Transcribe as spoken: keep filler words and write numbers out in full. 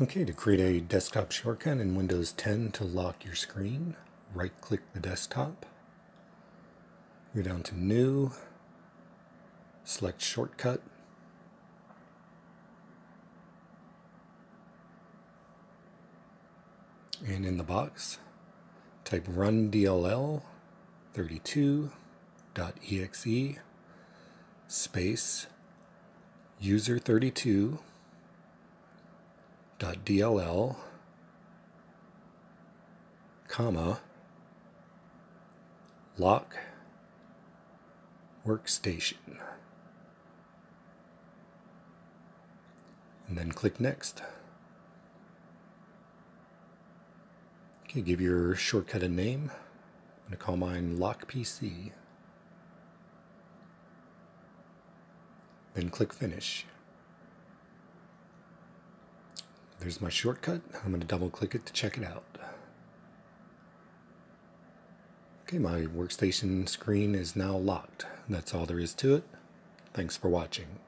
Okay, to create a desktop shortcut in Windows ten to lock your screen, right-click the desktop, go down to New, select Shortcut, and in the box, type run D L L thirty-two dot E X E space user thirty-two dot D L L comma lock workstation, and then click Next. Okay, give your shortcut a name. I'm going to call mine Lock P C. Then click Finish. There's my shortcut. I'm going to double click it to check it out. Okay, my workstation screen is now locked. That's all there is to it. Thanks for watching.